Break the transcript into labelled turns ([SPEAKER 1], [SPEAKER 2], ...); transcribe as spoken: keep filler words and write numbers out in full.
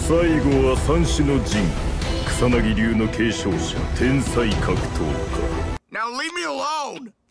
[SPEAKER 1] 最後は三種の神草薙流の継承者天才格闘家。
[SPEAKER 2] Now leave me alone!